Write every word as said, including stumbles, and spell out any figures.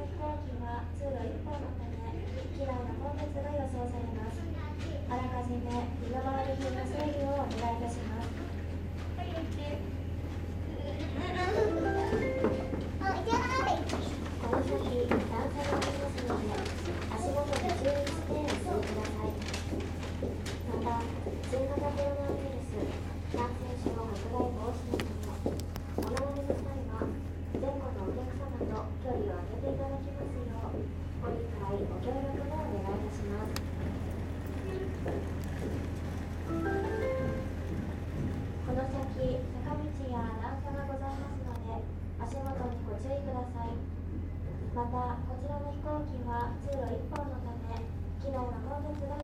飛行機は通路一本のため、機内の混雑が予想されます。あらかじめ身の回り品の整理をお願いいたします。この先、段差がありますので、足元に注意してお進みください。また、新型コロナウイルス感染症拡大防止のため、お並びの際は前後のお客様と距離を空けていただきますよう、ご理解ご協力をお願いいたします。この先、坂道や段差がございますので、足元にご注意ください。また、こちらの飛行機は通路一本のため、機内の混雑が